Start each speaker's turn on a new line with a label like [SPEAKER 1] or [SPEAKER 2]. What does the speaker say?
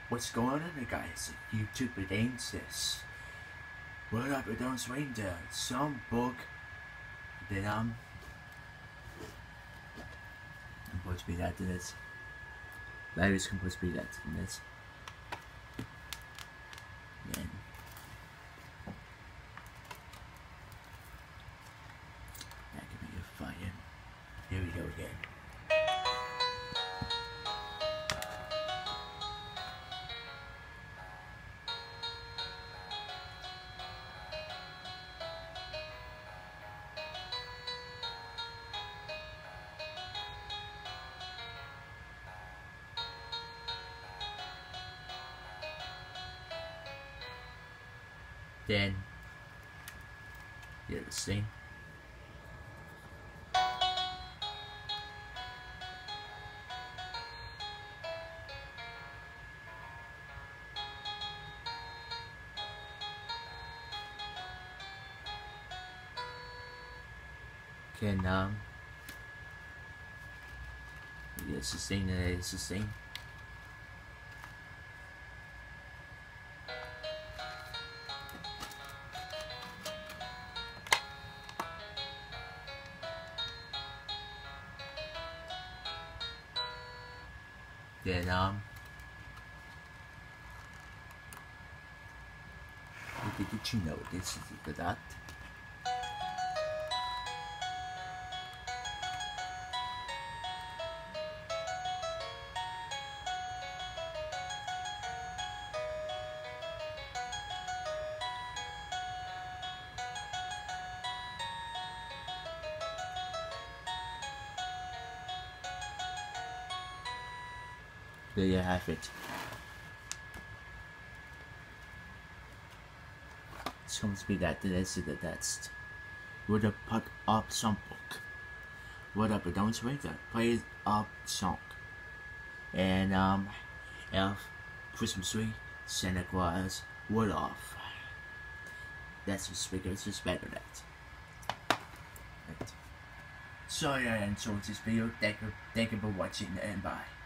[SPEAKER 1] What's going on, guys? YouTube against this. What up, Rudolph Reindeer? Some book that I'm supposed to be that to this. That is supposed to be that to this. Then that could be a fire. Here we go again. Then the other thing. Can it's the thing that is the thing. Then did you know this is the that? There you have it. It's going to be that this is the test. Would have put up some book. What up, don't wait that. Play up song. And Elf, Christmas tree, Santa Claus, Rudolph. That's what's bigger, it's just better that. Right. So yeah, I enjoyed this video. Thank you for watching and bye.